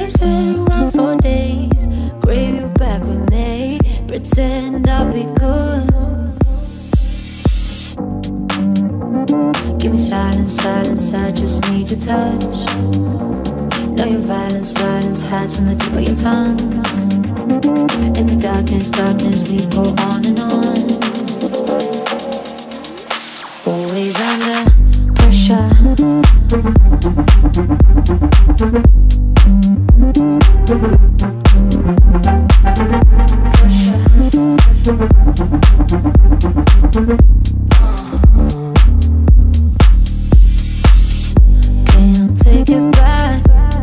Pacing around for days, crave you back with me, pretend I'll be good. Give me silence, silence, I just need your touch. Know your violence, violence hides on the tip of your tongue. In the darkness, darkness, we go on and on. Always under pressure. Can't take it back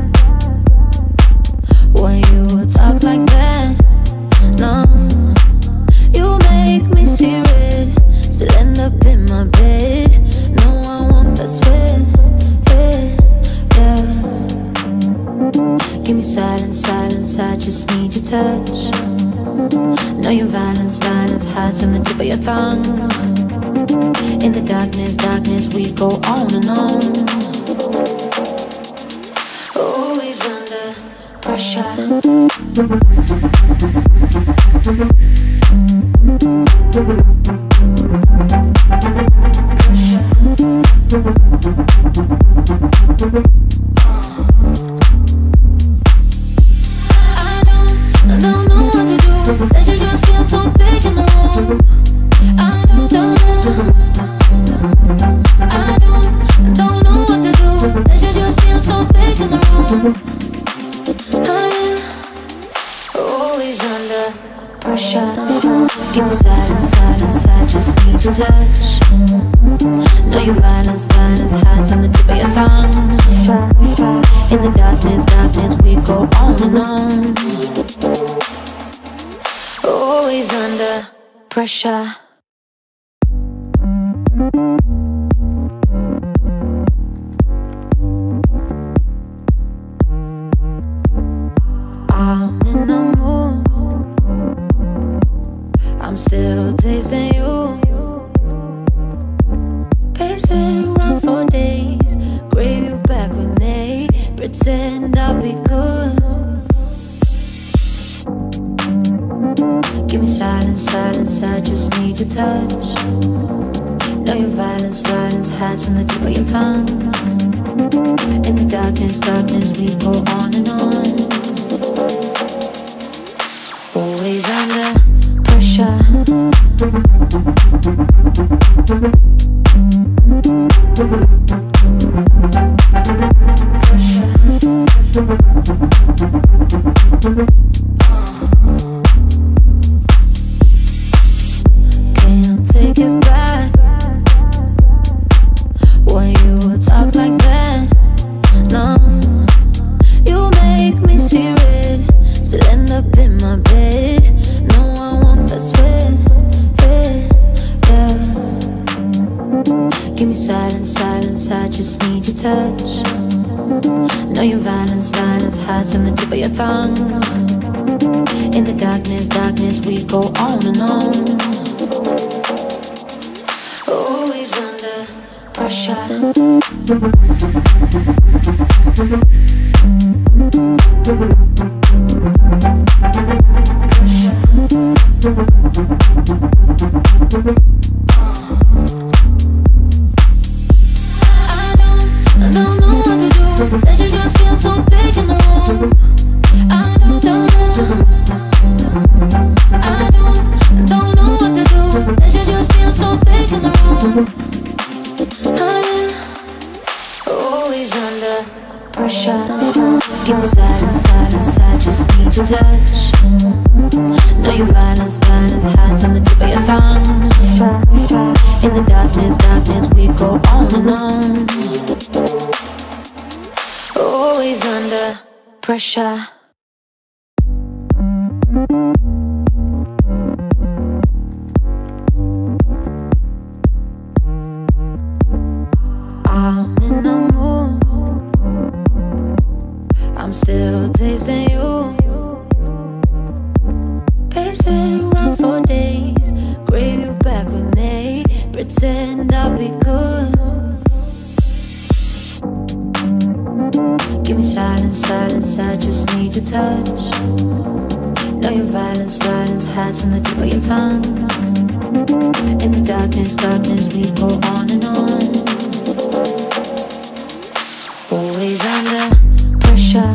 when you talk like that. No, you make me see red. Still end up in my bed. No, I want that sweat. Yeah. Give me silence, silence, I just need your touch. Know your violence, violence hides on the tip of your tongue. In the darkness, darkness, we go on and on. Always under pressure. I don't know what to do. That you just feel so thick in the room. I don't know. I don't know what to do. That you just feel so thick in the room. Always under pressure. Give me silence, silence, I just need your touch. Know your violence, violence hides on the tip of your tongue. In the darkness, darkness, we go on and on. Always under pressure. I'm in the mood. I'm still tasting you. Pacing around for days, crave you back with me, pretend I'll be good. Give me silence, silence, I just need your touch. Know your violence, violence hides on the tip of your tongue. In the darkness, darkness, we go on and on. Always under pressure. Can't take it back when you talk like that. No, you make me see red. Still end up in my bed. No, I want that sweat. Yeah. Give me silence, silence, I just need your touch. Know your violence, violence hides on the tip of your tongue. In the darkness, darkness, we go on and on. Always under pressure. I don't know what to do. That you just feel so thick in the room. I don't know. I don't know what to do. That you just feel so thick in the room. Always under pressure. Give me silence, silence, I just need your touch. Know your violence, violence hides on the tip of your tongue. In the darkness, darkness, we go on and on. Always under pressure. I'm in the mood. I'm still tasting you. Pacing around for days, crave you back with me, pretend I'll be good. Give me silence, silence, I just need your touch. Know your violence, violence hides in the tip of your tongue. In the darkness, darkness, we go on and on. Always under pressure.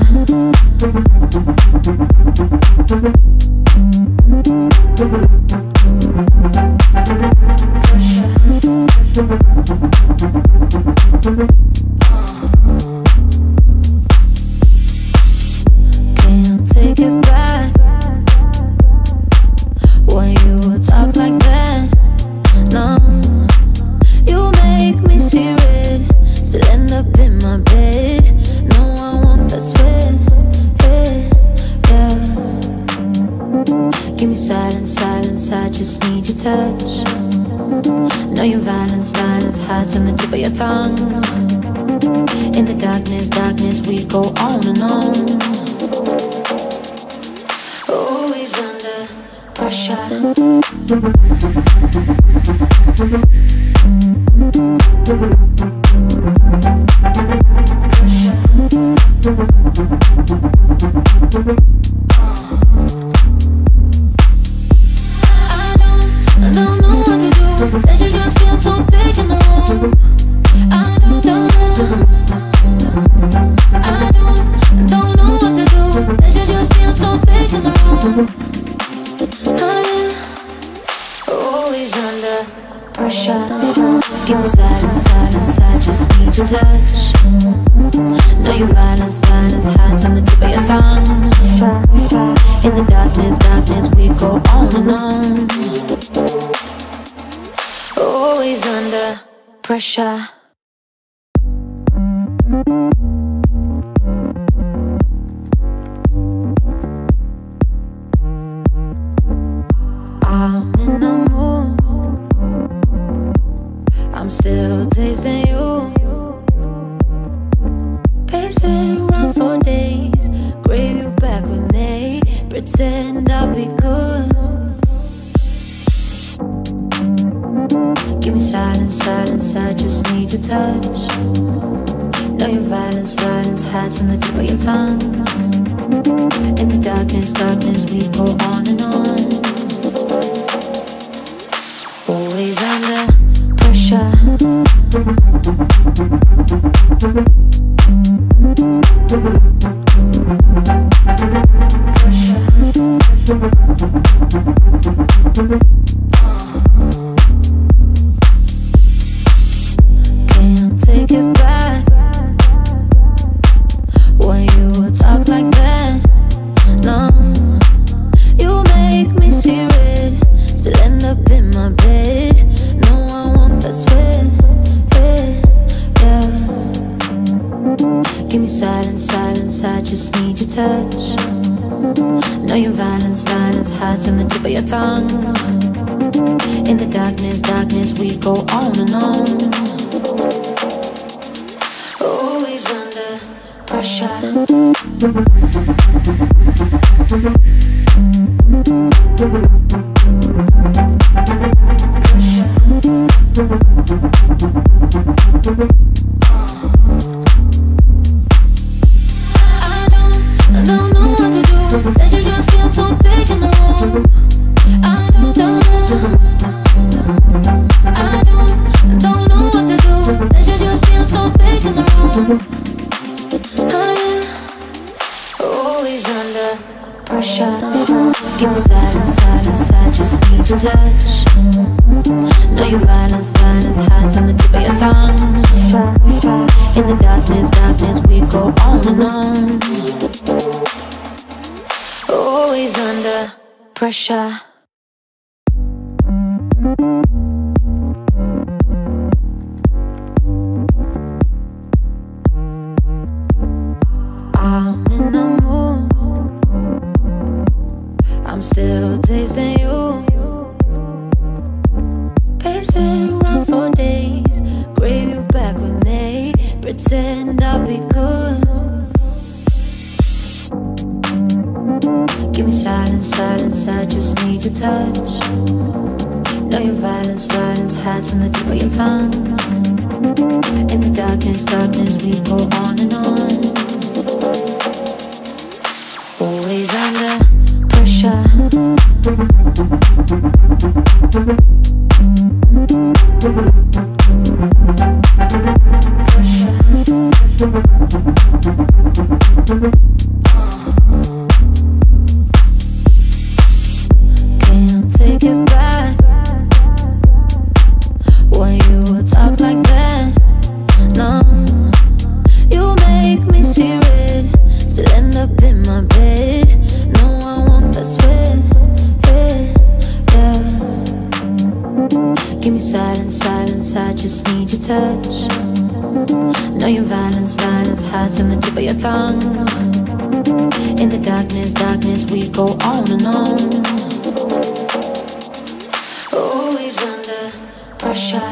Can't take it back when you talk like that. No, you make me see red. Still end up in my bed. No, I want that sweat. Yeah. Give me silence, silence, I just need your touch. Know your violence, violence hides in the tip of your tongue. In the darkness, darkness, we go on and on. Always under pressure. I don't know what to do. That you just feel so thick in the room. I don't know what to do. That you just feel so thick in the room. Always under pressure. Give me silence, silence, I just need your touch. Know your violence, violence hides in the tip of your tongue. In the darkness, darkness, we go on and on. Always under pressure. I'm in the mood. I'm still tasting you. Pacing around for days. Crave you back with me. Pretend I'll be good. Give me silence, silence, I just need your touch. Know your violence, violence hides in the tip of your tongue. In the darkness, darkness, we go on and on. Always under pressure. Can't take it back when you talk like that. No, you make me see red. Still end up in my bed. No, I want that sweat. Yeah. Give me silence, silence, I just need your touch. Know your violence, violence hides in the tip of your tongue. In the darkness, darkness, we go on and on. Always under pressure. I don't know what to do. That you just feel so thick in the room. I don't know what to do. That you just feel so thick in the room. Always under pressure. Give me silence, silence, I just need your touch. Know your violence, violence hides in the tip of your tongue. In the darkness, darkness, we go on and on. Always under pressure. I'm in the mood. I'm still tasting you. Pacing around for days. Crave you back with me. Pretend I'll be good. Give me silence, silence, I just need your touch. Know your violence, violence hides in the tip of your tongue. In the darkness, darkness, we go on and on. Can't take it back when you talk like that. No, you make me see red. Still end up in my bed. No, I want that sweat. Yeah. Give me silence, silence, I just need your touch. Know your violence, violence hides on the tip of your tongue. In the darkness, darkness, we go on and on. Always under pressure.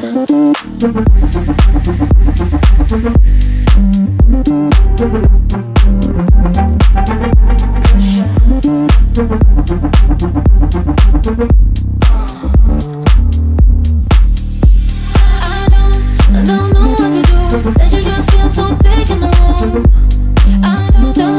I don't know what to do. That you just feel so thick in the room. I don't know.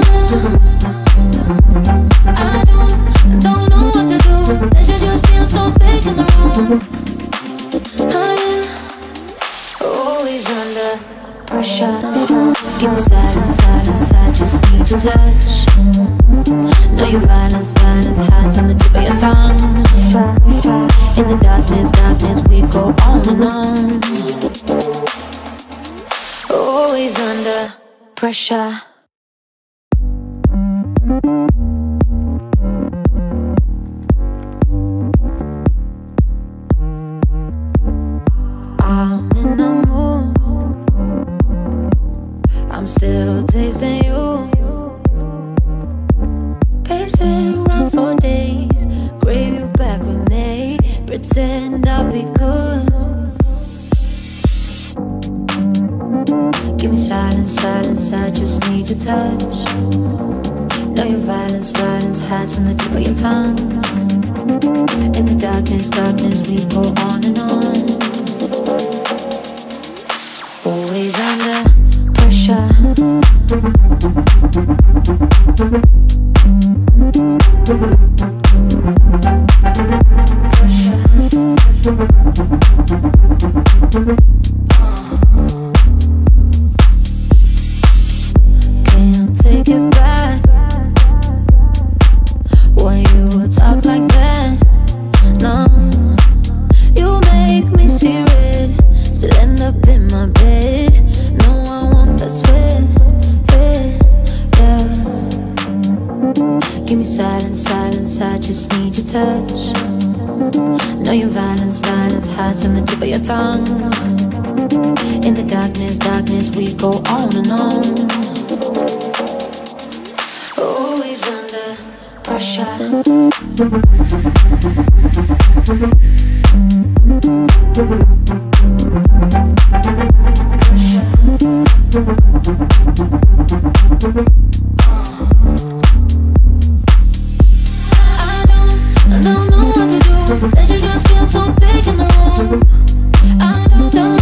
I don't know what to do. That you just feel so thick in the room. I am always under pressure. Give me silence, silence, I just need your touch. Know your violence, violence hides on the tip of your tongue. In the darkness, darkness, we go on and on. Always under pressure. I'm in the mood. I'm still tasting you. Pacing around for days. Crave you back with me. Pretend I'll be good. Give me silence, silence, I just need your touch. Know your violence, violence hides on the tip of your tongue. In the darkness, darkness, we go on and on. Always under pressure. Can't take it back when you talk like that. No, you make me see red. Still end up in my bed. No, I want that sweat. Yeah. Give me silence, silence, I just need your touch. Know your violence, violence hides on the tip of your tongue. In the darkness, darkness, we go on and on. Always under pressure. I don't know what to do. That you just feel so thick in the room. I don't know.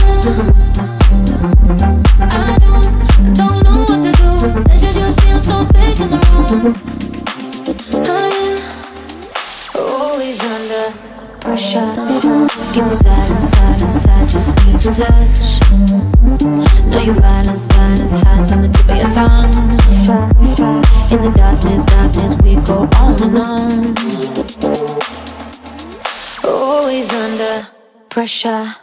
I don't know what to do. That you just feel so thick in the room. I am always under pressure. Give me silence, silence, I just need your touch. Know your violence, violence hides on the tip of your tongue. In the darkness, darkness, we go on and on. Always under pressure.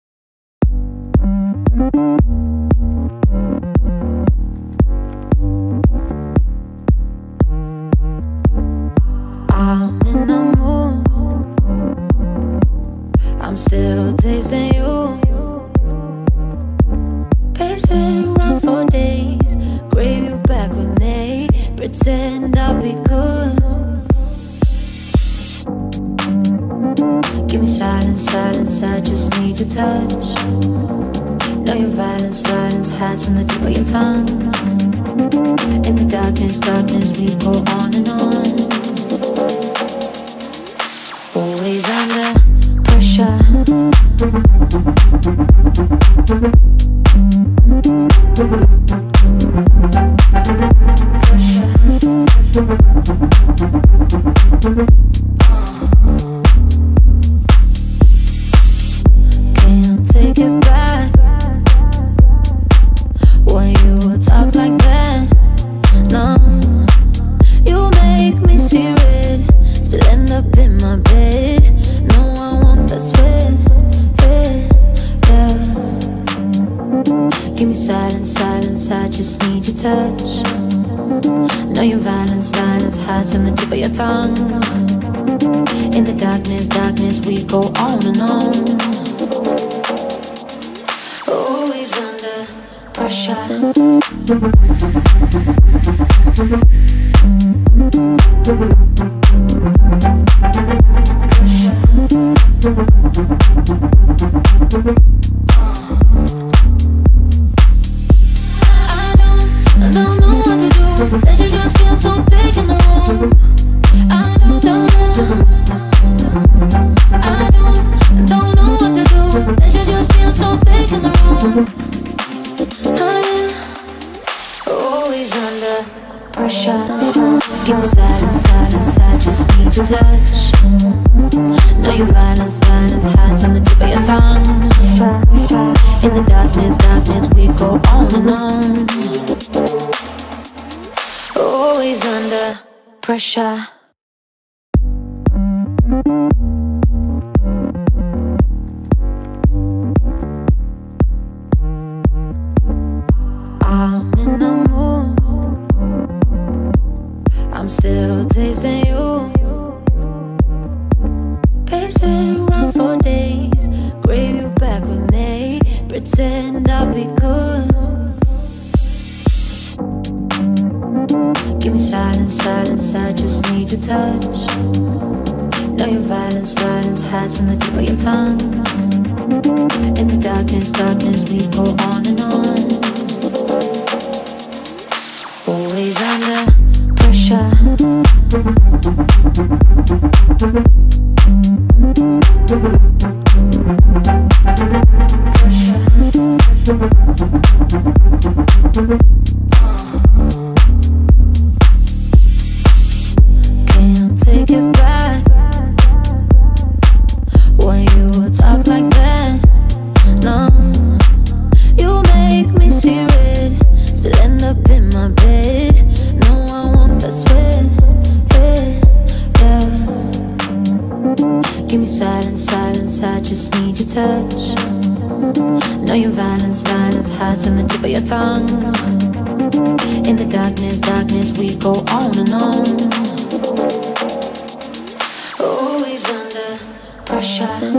I'm in the mood. I'm still tasting you. Pacing around for days. Crave you back with me. Pretend I'll be good. Give me silence, silence, I just need your touch. Know your violence, violence hides on the tip of your tongue. In the darkness, darkness, we go on and on. Always under pressure. Can't take it back when you talk like that. your touch. Know your violence, violence hides in the tip of your tongue. In the darkness, darkness, we go on and on. Always under pressure. I don't know what to do. That you just feel so thick in the room. I don't know what to do. That you just feel so thick in the room. Always under pressure. Give me silence, silence, I just need your touch. Know your violence, violence hides on the tip of your tongue. In the darkness, darkness, we go on and on. Always under pressure. I'm in the mood. I'm still tasting you. Pacing around for days. Crave you back with me. Pretend I'll be good. Give me silence, silence, I just need your touch. Know your violence, violence hides in the tip of your tongue. In the darkness, darkness, we go on and on. Always under pressure. Can't take it back when you talk like that. No, you make me see red. Still end up in my bed. No, I want that sweat. Yeah. Give me silence, silence, I just need your touch. Know your violence, violence hides on the tip of your tongue. In the darkness, darkness, we go on and on. Always under pressure.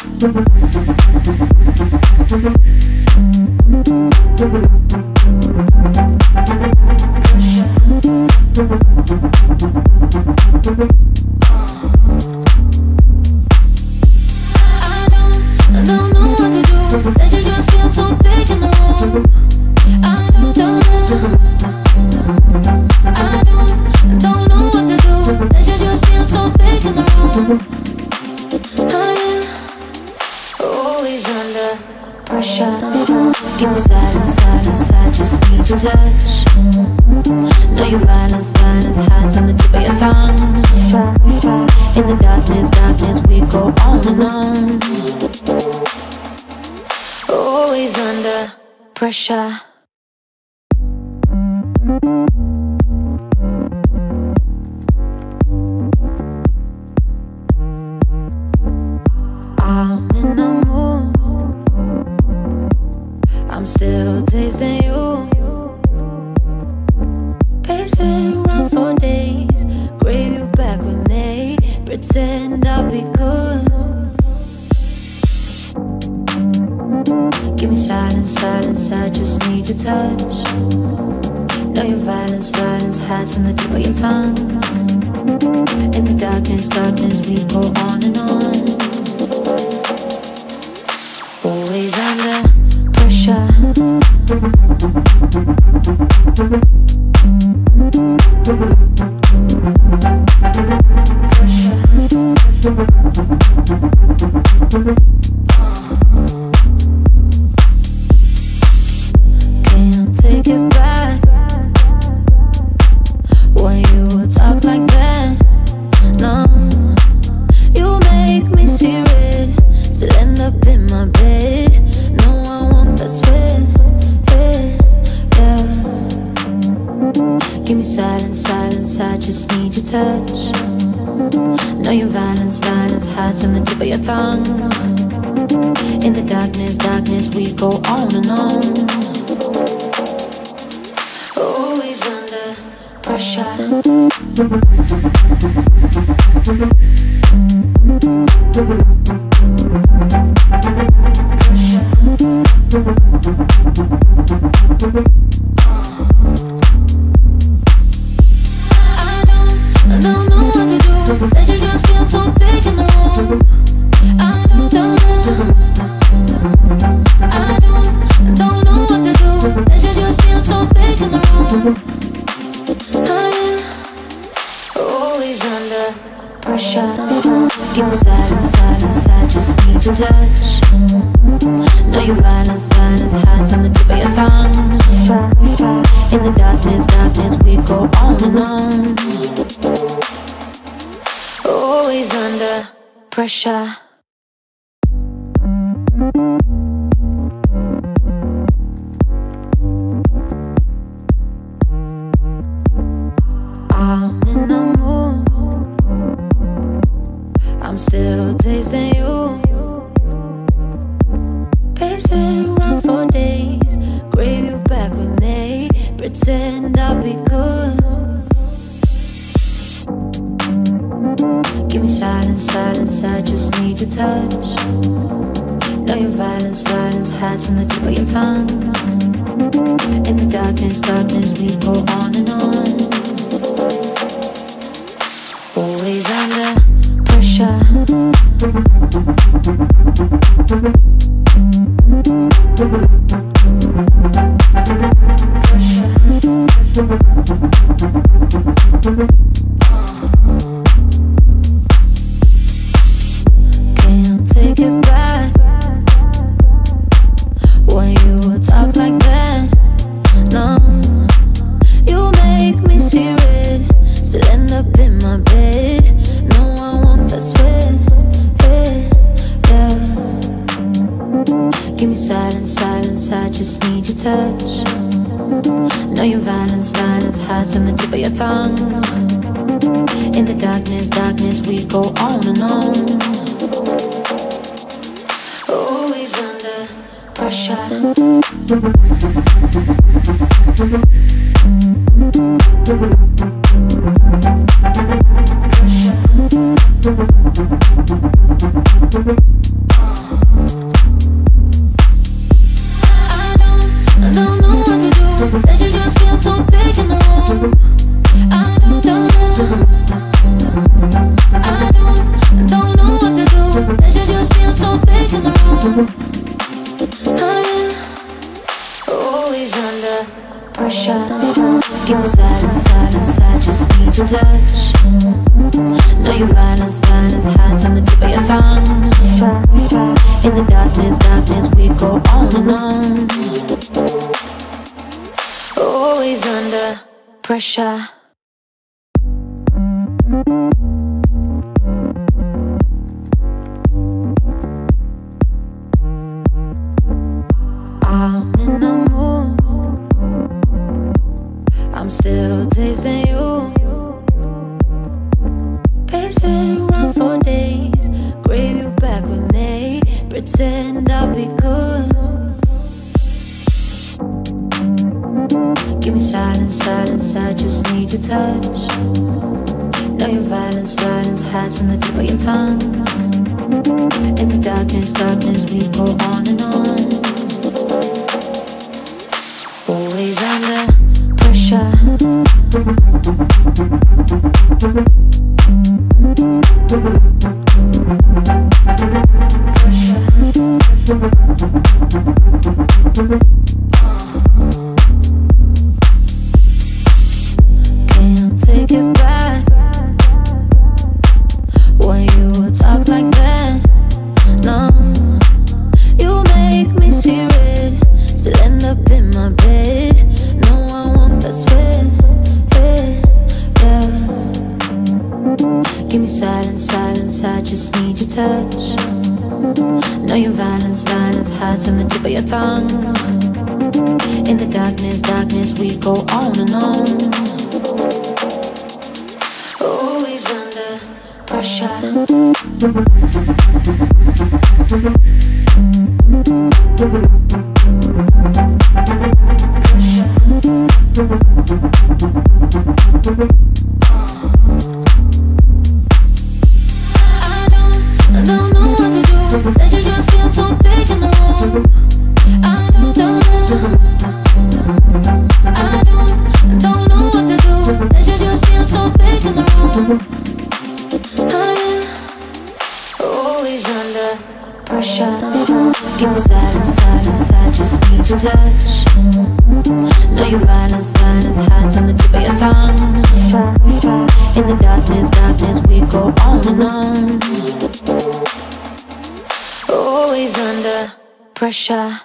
I don't know what to do. That you just feel so thick in the room. I don't know what to do. That you just feel so thick in the room. Always under pressure. Give me silence, silence, I just need your touch. Know your violence, violence hides on the tip of your tongue. In the darkness, darkness, we go on and on. Always under pressure. I'm in the mood. I'm still tasting you. Pacing around for days. Crave you back with me. Pretend I'll be good. Give me silence, silence, I just need your touch. Know your violence, violence hides on the tip of your tongue. In the darkness, darkness, we go on and on. Always under pressure. Can't take it back when you talk like that. No, you make me see red. Still end up in my bed. No, I want that sweat. Yeah. Give me silence, silence, I just need your touch. Know your violence, violence hides on the tip of your tongue. In the darkness, darkness, we go on and on. Pressure. I'm in the mood. I'm still tasting you. Pacing around for days. Crave you back with me. Pretend I'll be good. Give me silence, silence, I just need your touch. Know your violence, violence hides on the tip of your tongue. In the darkness, darkness, we go on and on. Always under pressure. Can't take it back when you talk like that. No, you make me see red. Still end up in my bed. No, I want that sweat. Yeah. Give me silence, silence, I just need your touch. Know your violence, violence hides on the tip of your tongue. In the darkness, darkness, we go on and on. Always under pressure. I don't know what to do. That you just feel so big in the room. I don't know what to do. That you just feel so big in the room. Always under pressure. Give me silence, silence, I just need your touch. Know your violence, violence hides on the tip of your tongue. In the darkness, darkness, we go on and on. Always under pressure. I'm in the mood. I'm still tasting you. Pacing around for days. Crave you back with me. Pretend I'll be good. Give me silence, silence, I just need your touch. Know your violence, violence hides on the tip of your tongue. In the darkness, darkness, we go on and on. Always under pressure. Can't take it back when you talk like that. No, you make me see red. Still end up in my bed. No, I want that sweat. Yeah. Give me silence, silence, I just need your touch. Know your violence, violence hides on the tip of your tongue. In the darkness, darkness, we go on and on. Always under pressure. I don't know what to do. That you just feel so thick in the room. I don't know. I don't know what to do. That you just feel so thick in the room. I am always under pressure. Give me silence, silence, I just need your touch. Know your violence, violence hides on the tip of your tongue. In the darkness, darkness, we go on and on. Always under pressure.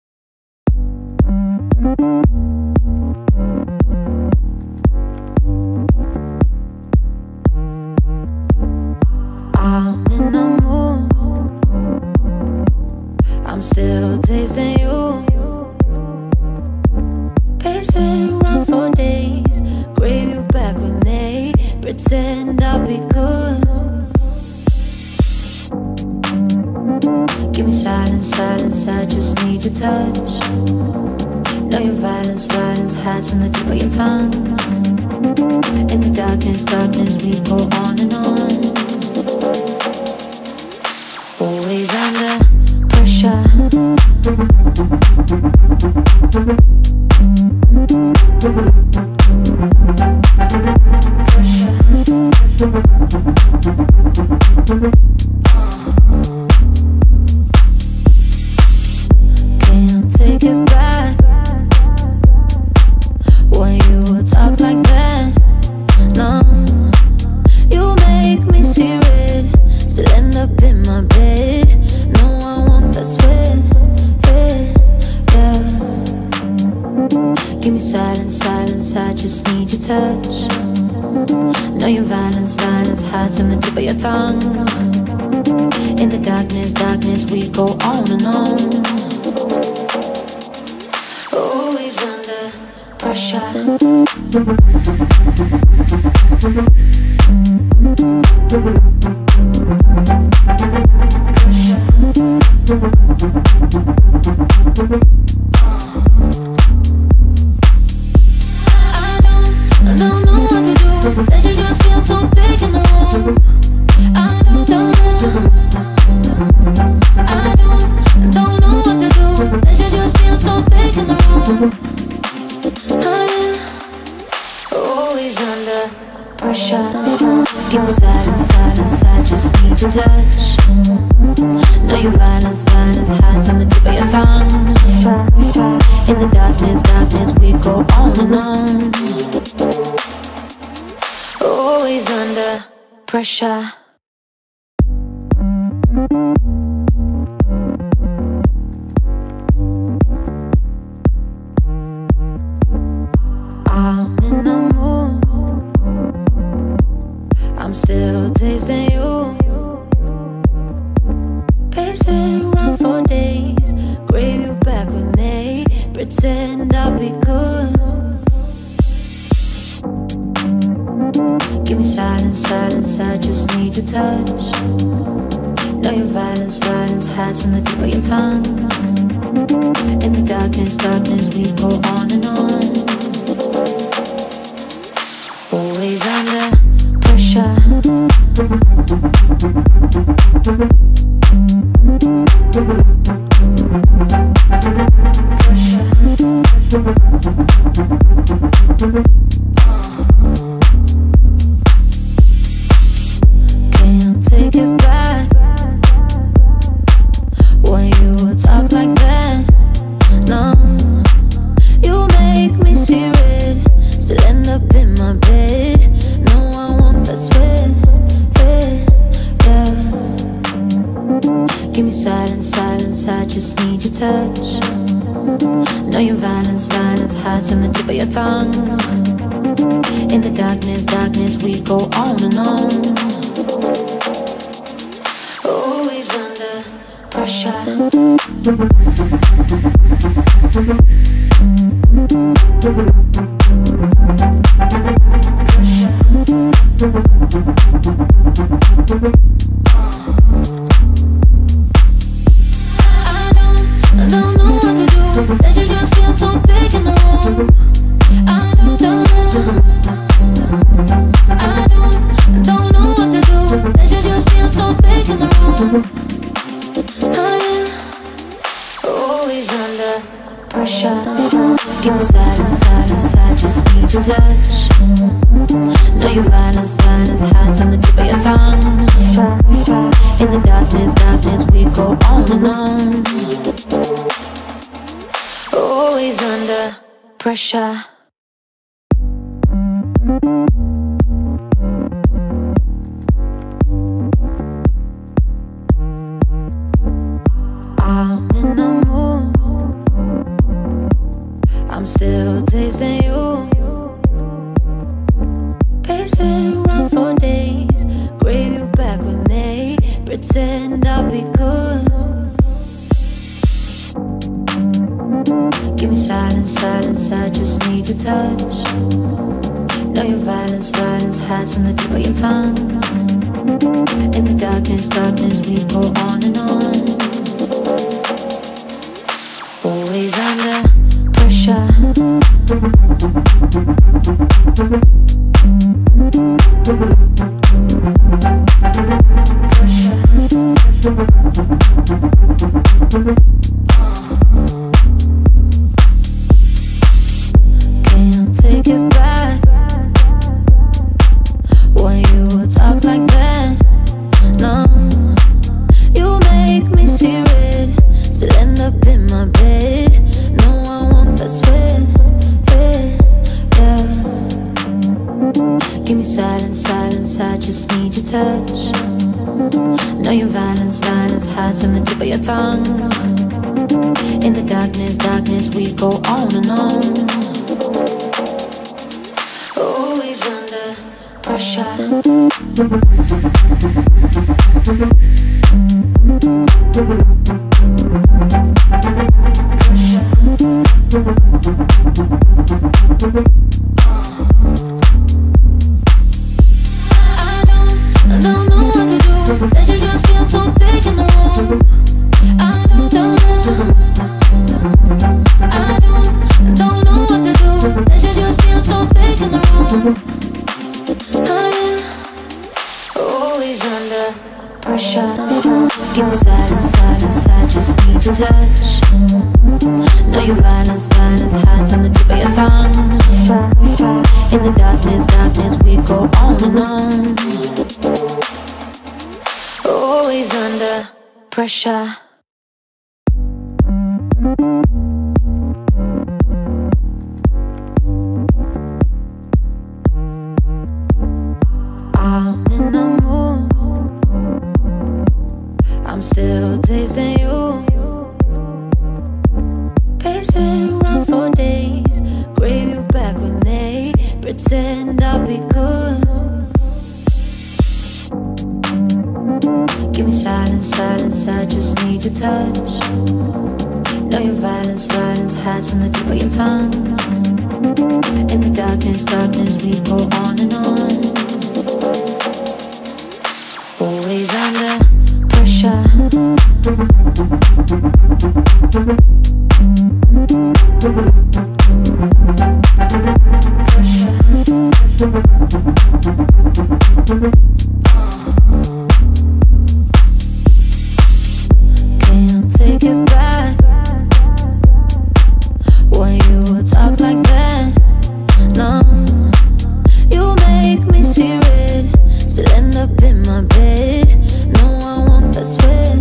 I'm in the mood. I'm still tasting you. Pacing around for days. Crave you back with me. Pretend I'll be good. Give me silence, silence, I just need your touch. Know your violence, violence hides on the tip of your tongue. In the darkness, darkness, we go on and on. Always under pressure. Can't take it back when you talk like that. No, you make me see red. Still end up in my bed. No, I want that sweat. Yeah. Give me silence, silence, I just need your touch. Know your violence, violence hides on the tip of your tongue. In the darkness, darkness, we go on and on. Always under pressure. I don't know what to do. That you just feel so thick in the room. I don't know. I don't know what to do. That you just feel so thick in the room. I am always under pressure. Give me silence, silence, I just need your touch. Know your violence, violence hides on the tip of your tongue. In the darkness, darkness, we go on and on. Always under pressure. I'm in the mood. I'm still tasting you. Pacing around for days. Crave you back with me. Pretend I'll be good. Give me silence, silence, I just need your touch. Know your violence, violence hides on the tip of your tongue. In the darkness, darkness, we go on and on. Always under pressure. Can't take it back when you talk like that. No, you make me see red. Still end up in my bed. No, I want that sweat. Yeah. Give me silence, silence, I just need your touch. Know your violence, violence hides on the tip of your tongue. In the darkness, darkness, we go on and on. Always under pressure. I don't know what to do. That you just feel so thick in the room. I don't know. Know your violence, violence hides on the tip of your tongue. In the darkness, darkness, we go on and on. Always under pressure. I'm in the mood, I'm still tasting you. Pacing around for days, crave you back with me. Pretend I'll be good. Give me silence, silence, I just need your touch. Know your violence, violence hides on the tip of your tongue. In the darkness, darkness, we go on and on. Always under pressure. Can't take it back when you talk like that. No, you make me see red. Still end up in my bed. No, I want that sweat. Yeah. Give me silence, silence, I just need your touch. Know your violence, violence hides on the tip of your tongue. In the darkness, darkness, we go on and on. Always under pressure. I don't know what to do. That you just feel so thick in the room. I don't know. I don't know what to do. That you just feel so thick in the room. I am always under pressure. Give me silence, silence, I just need your touch. Know your violence, violence hides on the tip of your tongue. In the darkness, darkness, we go on and on. Always under pressure. I'm in the mood, I'm still tasting you. Pacing around for days, crave you back with me. Pretend I'll be good. Give me silence, silence, I just need your touch. Know your violence, violence hides on the tip of your tongue. In the darkness, darkness, we go on and on. Always under pressure. Can't take it back when you talk like that. No, you make me see red. Still end up in my bed. No, I want that sweat.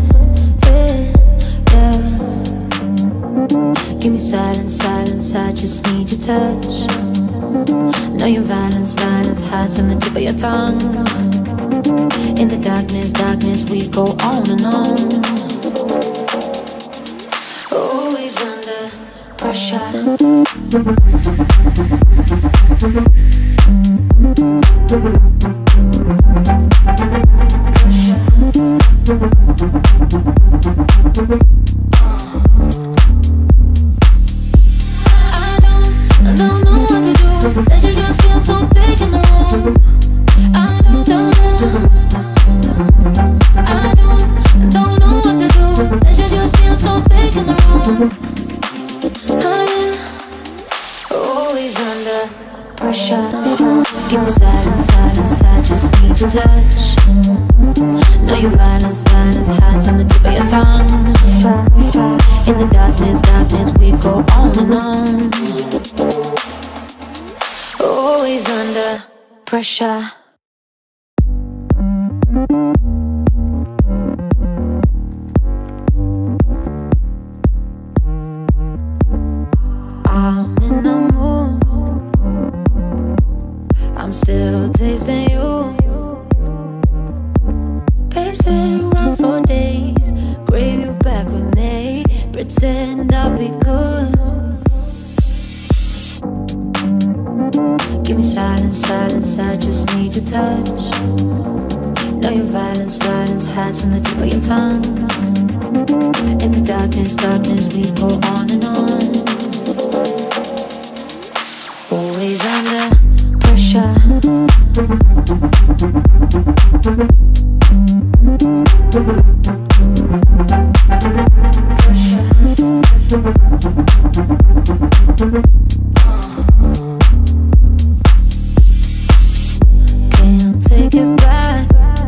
Yeah. Give me silence, silence, I just need your touch. Know your violence, violence hides on the tip of your tongue. In the darkness, darkness, we go on and on. Always under pressure. I don't know what to do. That you just feel so thick in the room. I don't know. I don't know what to do. That you just feel so thick in the room. I am always under pressure. Give me silence, silence, I just need your touch. Know your violence, violence hides on the tip of your tongue. In the darkness, darkness, we go on and on. Always under pressure. I'm in the mood, I'm still tasting you. Pacing around for days, crave you back with me. Pretend I'll be good. Give me silence, silence, I just need your touch. Know your violence, violence hides in the tip of your tongue. In the darkness, darkness, we go on and on. Always under pressure. Can't take it back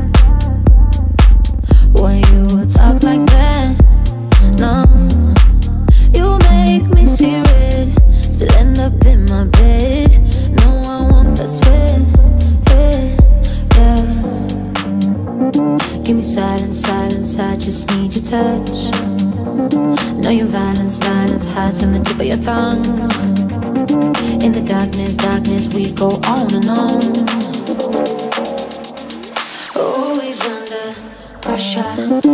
when you talk like that. No, you make me see red. Still end up in my bed. No, I want that sweat. Yeah. Give me silence, silence, I just need your touch. Know your violence, violence hides in the tip of your tongue. In the darkness, darkness, we go on and on. Always under pressure.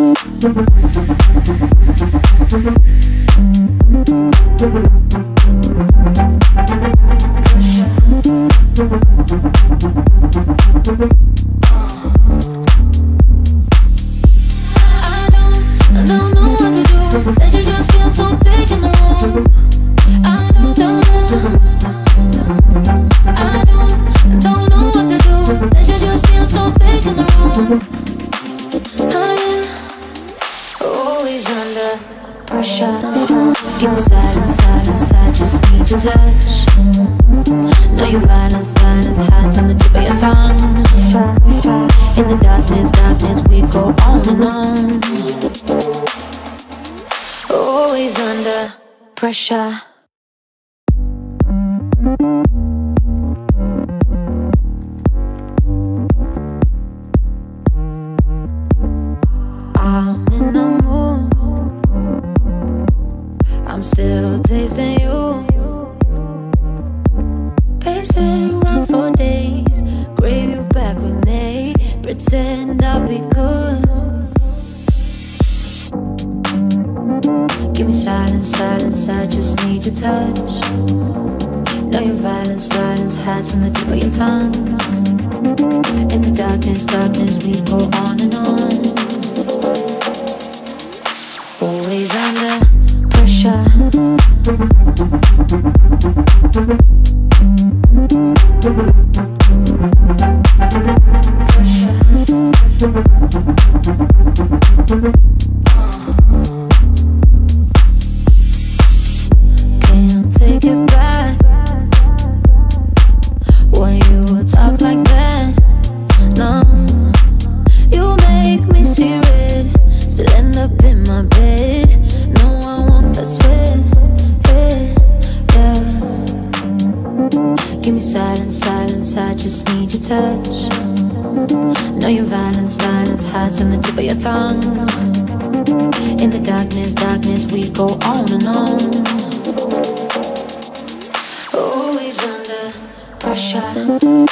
I don't know what to do. That you just feel so thick in the room. I don't know. I don't know what to do. That you just feel so thick in the room. Oh yeah. Always under pressure. Give me silence, silence, I just need your touch. Know your violence, violence hides in the tip of your tongue. In the darkness, darkness, we go on and on. Always under pressure. I'm in the mood, I'm still tasting you. Pacing around for days, crave you back with me. Pretend I'll be good. Give me silence, silence, I just need your touch. Know your violence, violence hides in the tip of your tongue. In the darkness, darkness, we go on and on. Always under pressure. Can't take it back when you talk like that. No, you make me see red. Still end up in my bed. No, I want that sweat. Yeah. Give me silence, silence, I just need your touch. Know your violence, violence hides in the tip of your tongue. In the darkness, darkness, we go on and on. Always under pressure.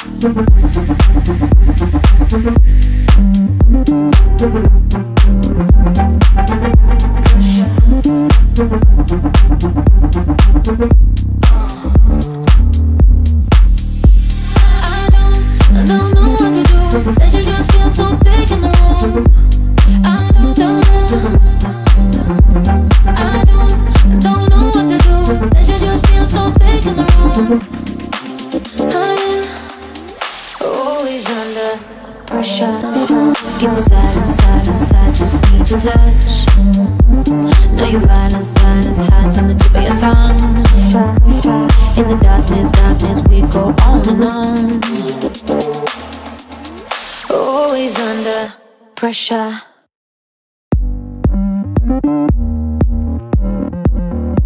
I don't know what to do. That you just feel so thick in the room. I don't know. I don't know what to do. That you just feel so thick in the room. Oh yeah. Always under pressure. Give me silence, silence, I just need your touch. Know your violence, violence hides in the tip of your tongue. In the darkness, darkness, we go on and on. Always under pressure.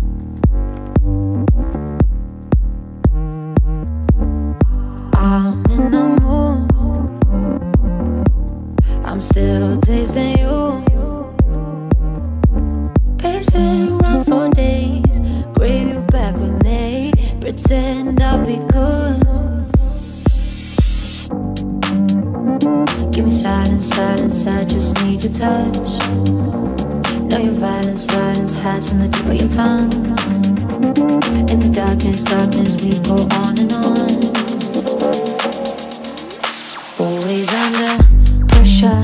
I'm in in the mood. I'm still tasting you. Pacing around for days. Crave you back with me. Pretend I'll be good. Give me silence, silence, I just need your touch. Know your violence, violence hides in the tip of your tongue. In the darkness, darkness, we go on and on. Always under pressure.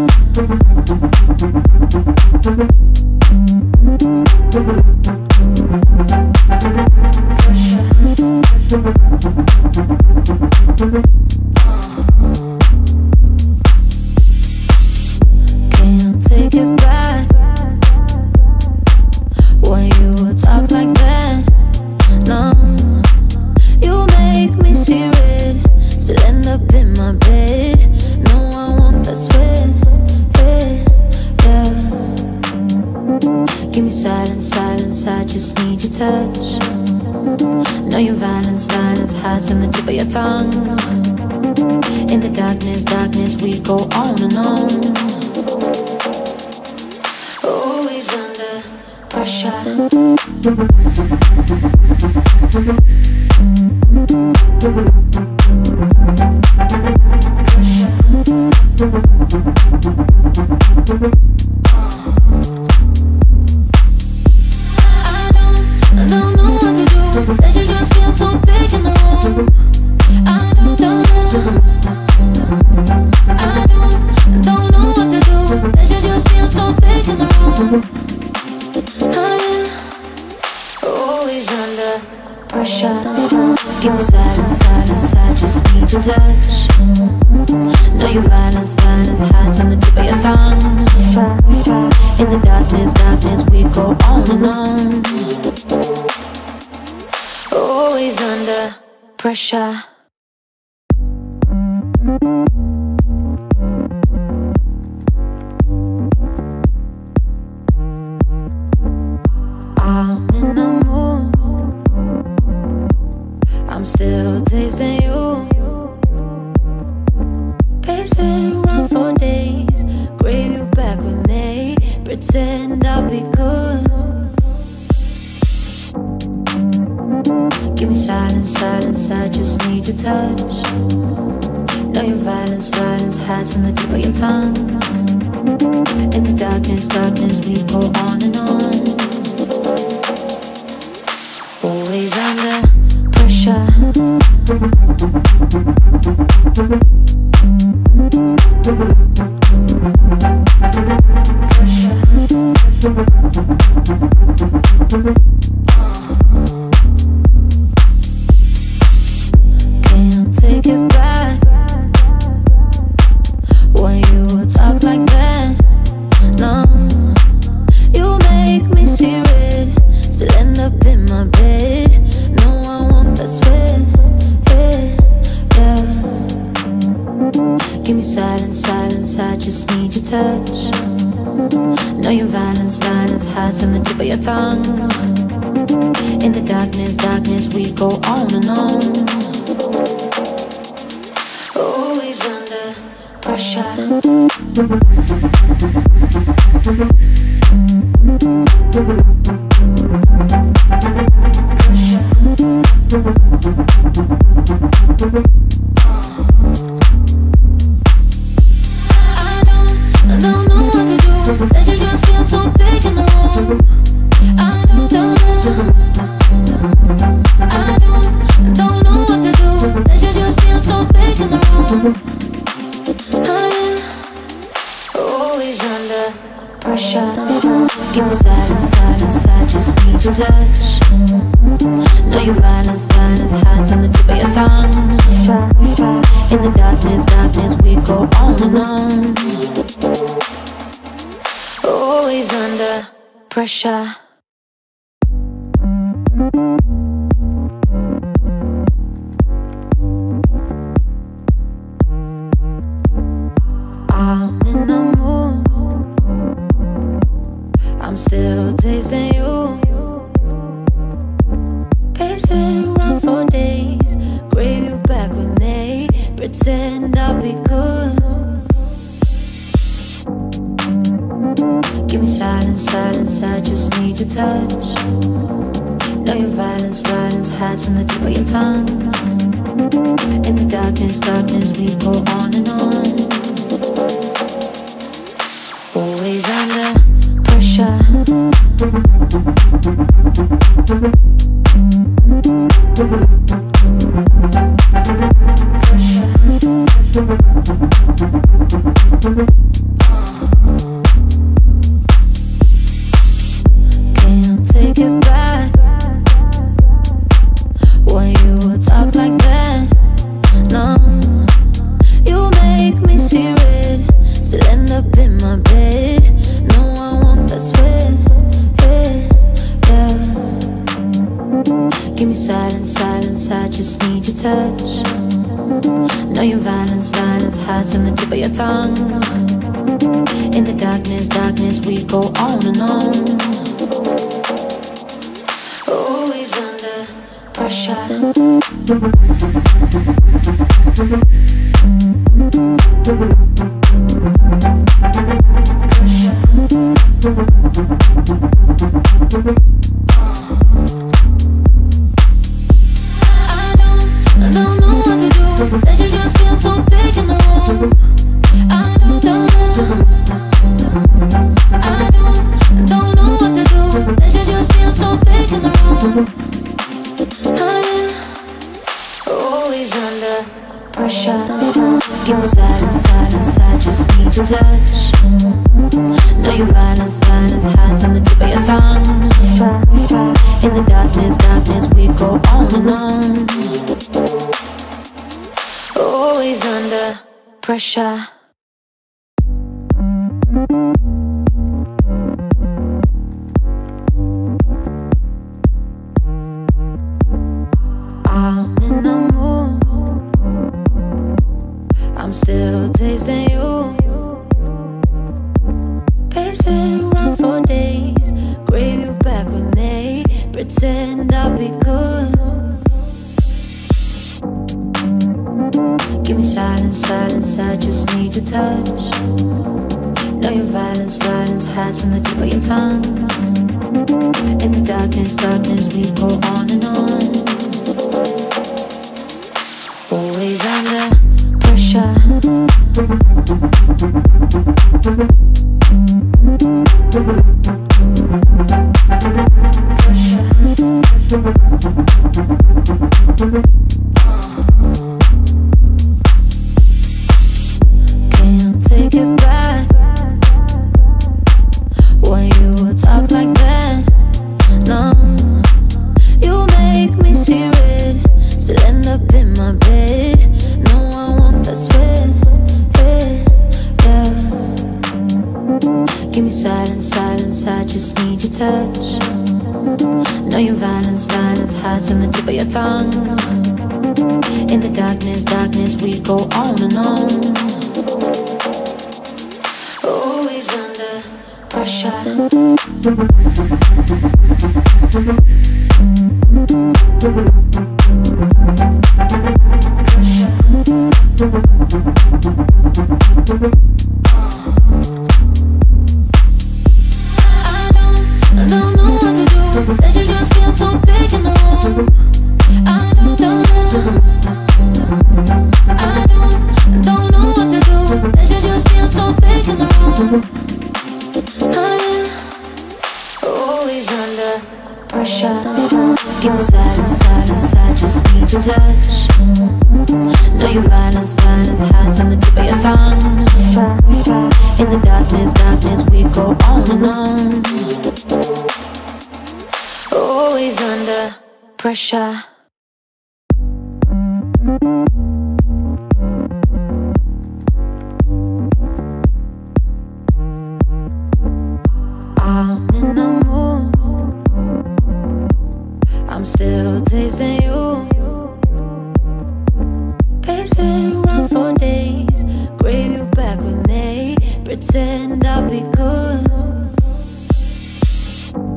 Can't take it back when you talk like that. No, you make me see red. Still end up in my bed. No, I want that sweat. Yeah. Give me silence, silence, I just need your touch. Know your violence, violence hides in the tip of your tongue. In the darkness, darkness, we go on and on. Always under pressure. I don't know what to do. That you just feel so thick in the room. I don't know what to do. That you just feel so thick in the room. Always under pressure. Give me silence, silence, I just need your touch. Know your violence, violence hides in the tip of your tongue. In the darkness, darkness, we go on and on. Always under pressure. I'm in the mood. I'm still tasting you. Pacing around for days. Crave you back with me. Pretend I'll be good. Give me silence, silence, I just need your touch. Know your violence, violence hides in the tip of your tongue. In the darkness, darkness, we go on and on. Always under pressure. Can't take it back when you talk like that. No, you make me see red. Still end up in my bed. No, I want that sweat. Yeah. Give me silence, silence, I just need your touch. Know your violence, violence hides in the tip of your tongue. In the darkness, darkness, we go on and on. Always under pressure. I don't know what to do. That you just feel so thick in the room. I don't know what to do. That you just feel so thick in the room. Always under pressure. Give me silence, silence, I just need your touch. Know your violence, violence hides in the tip of your tongue. In the darkness, darkness, we go on and on. Always under pressure. I'm in the mood. I'm still tasting you. Pacing around for days. Crave you back with me. pretend I'll be good. Give me silence, silence, I just need your touch. Know your violence, violence hides on the tip of your tongue. In the darkness, darkness, we go on and on. Always under pressure. Can't take it back when you talk like that. No, you make me see red. Still end up in my bed. No, I want that sweat. Yeah. Give me silence, silence, I just need your touch. Know your violence, violence hides on the tip of your tongue. In the darkness, darkness, we go on and on. Always under pressure. I don't know what to do. That you just feel so thick in the room. I don't know. I don't know what to do. That you just feel so thick in the room. Always under pressure. Give me silence, silence, I just need your touch. Know your violence, violence hides on the tip of your tongue. In the darkness, darkness, we go on and on. Always under pressure. I'm in the mood. I'm still tasting you. Pacing around for days. Crave you back with me. Pretend I'll be good. Give me silence, silence, I just need your touch. Know your violence, violence hides on the tip of your tongue. In the darkness, darkness, we go on and on. Always under pressure. Can't take it back when you talk like that. No, you make me see red. Still end up in my bed. No, I want that sweat. Yeah. Give me silence, silence, I just need your touch. Know your violence, violence hides on the tip of your tongue. In the darkness, darkness, we go on and on. Always under pressure. I don't know what to do. That you just feel so thick in the room. I don't know. I don't know what to do. That you just feel so thick in the room. Always under pressure. Give me silence, silence, I just need your touch. Know your violence, violence hides on the tip of your tongue. In the darkness, darkness, we go on and on. Always under pressure. I'm in the mood. I'm still tasting you. Pacing around for days. Crave you back with me. Pretend I'll be good.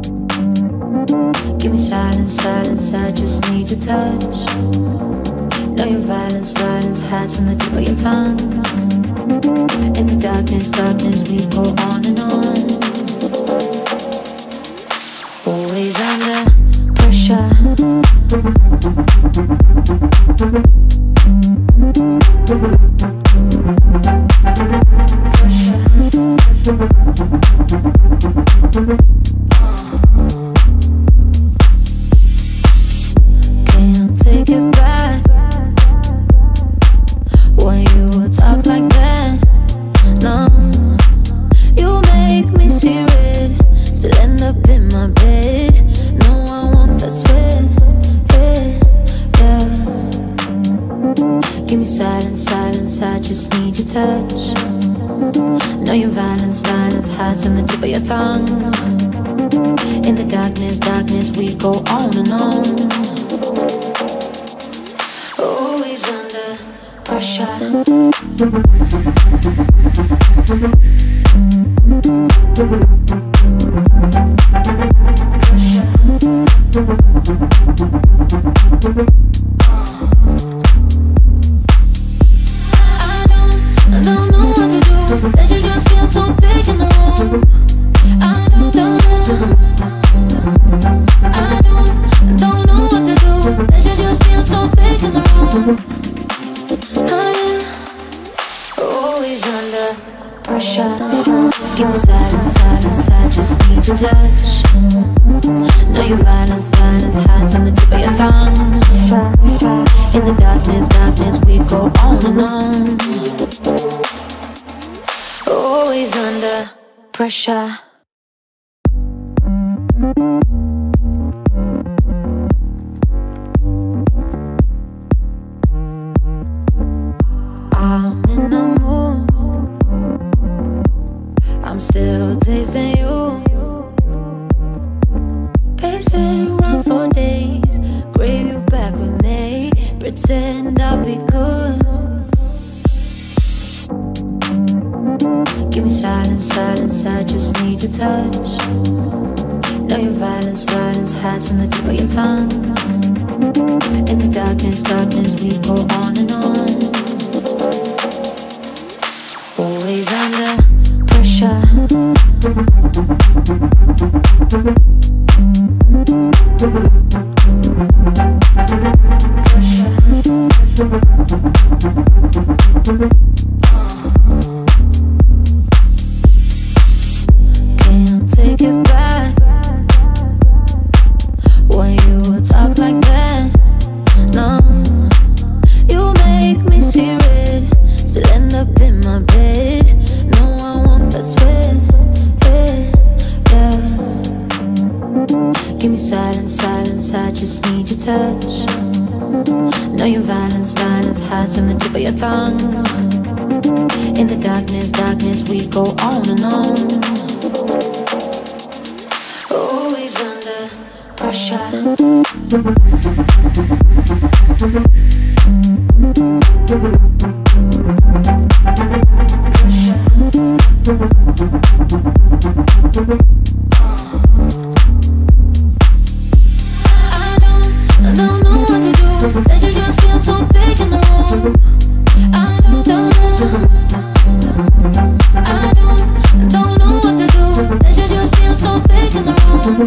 Give me silence, silence, I just need your touch. Know your violence, violence hides on the tip of your tongue. In the darkness, darkness, we go on and on. Always under pressure. Can't take it back when you talk like that. No, you make me see red. Still end up in my bed. No, I want that sweat. Yeah. Give me silence, silence, I just need your touch. Know your violence, violence hides on the tip of your tongue. In the darkness, darkness, we go on and on. Always under pressure. I don't know what to do. That you just feel so thick in the room. I don't know. I don't know what to do. That you just feel so thick in the room. Always under pressure. Give me silence, silence, I just need your touch. Know your violence, violence hides on the tip of your tongue. In the darkness, darkness, we go on and on. Always under pressure. I'm in the mood. I'm still tasting you. Pacing around for days. Crave you back with me. Pretend I'll be good. Give me silence, silence, I just need your touch. Know your violence, violence hides on the tip of your tongue. In the darkness, darkness, we go on and on. Always under pressure. Can't take it back when you talk like that. No, you make me see red. Still end up in my bed. No, I want that sweat. Yeah. Give me silence, silence, I just need your touch. Know your violence, violence hides on the tip of your tongue. In the darkness, darkness, we go on and on. Always under pressure. I don't know what to do. That you just feel so thick in the room. I don't know. I don't know what to do. That you just feel so thick in the room.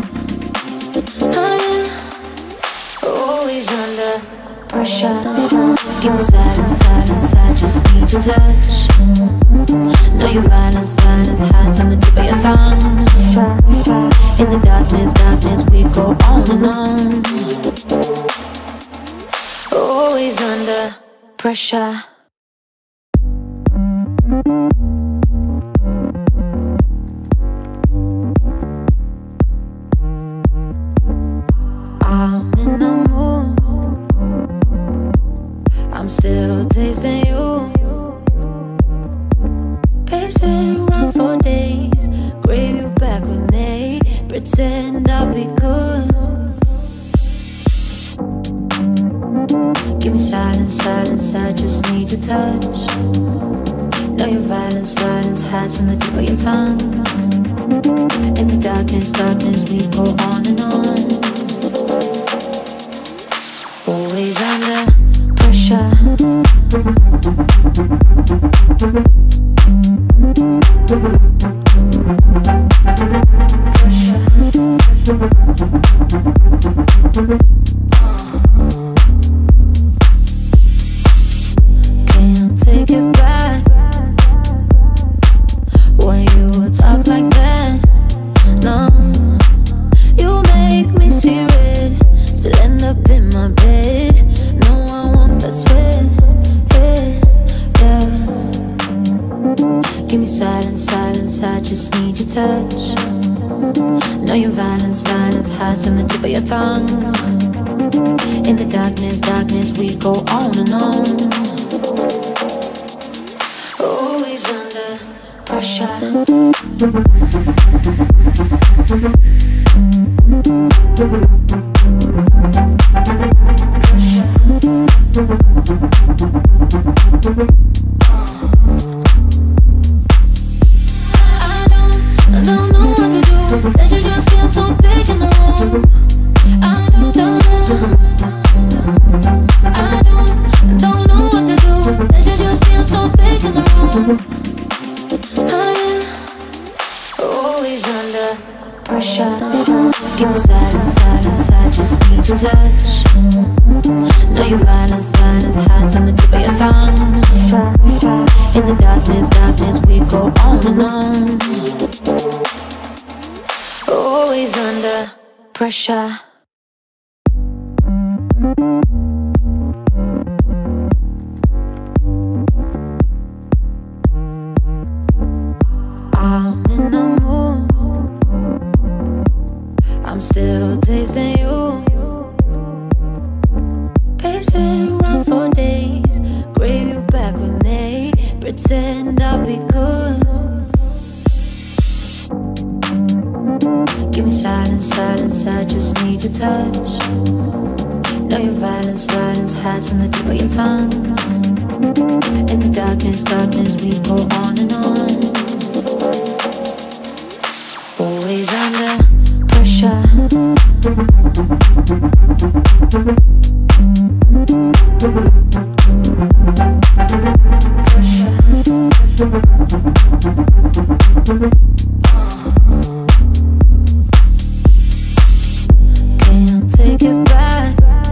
Always under pressure. Give me silence, silence, I just need your touch. Know your violence, violence hides on the tip of your tongue. In the darkness, darkness, we go on and on. Always under pressure. I'm in the mood. I'm still tasting you. Pacing around for days. Crave you back with me. Pretend I'll be good. Give me silence, silence, I just need your touch. Know your violence, violence hides on the tip of your tongue. In the darkness, darkness, we go on and on. Always under pressure. Can't take it back when you talk like that. No, you make me see red, still end up in my bed. No, I want that sweat, yeah. Give me silence, silence, I just need your touch. Know your violence, violence hides on the tip of your tongue. In the darkness, darkness, we go on and on. Always under pressure. I don't know what to do. That you just feel so thick in the room. I don't know what to do. That you just feel so thick in the room. Always under pressure. Give me silence, silence, I just need your touch. Know your violence, violence hides on the tip of your tongue. In the darkness, darkness, we go on and on. Always under pressure. I'm in the mood, I'm still tasting you. Pacing around for days, crave you back with me. Pretend I'll be good. Give me silence, silence, I just need your touch. Know your violence, violence hides on the tip of your tongue. In the darkness, darkness, we go on and on. Always under pressure. Can't take it back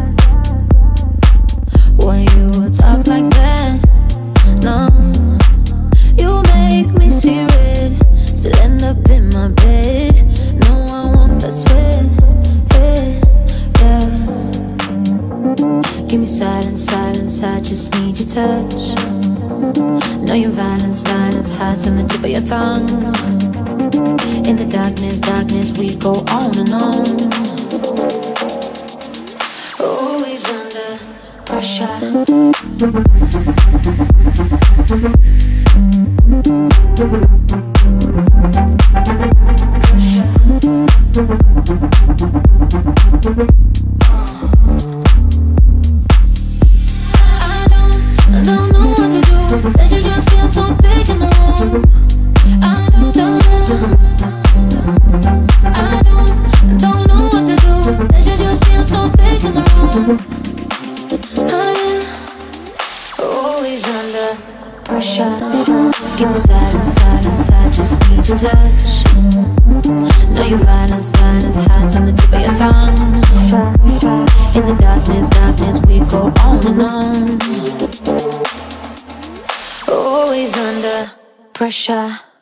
when you talk like that. No, you make me see red, still end up in my bed. No, I want that sweat, yeah. Give me silence, silence, I just need your touch. Know your violence, violence hides on the tip of your tongue. In the darkness, darkness, we go on and on. Always under pressure. I don't know what to do. That you just feel so thick in the room. I don't know what to do. That you just feel so thick in the room. Always under pressure. Give me silence, silence, I just need your touch. Know your violence, violence hides on the tip of your tongue. In the darkness, darkness, we go on and on. Always under pressure.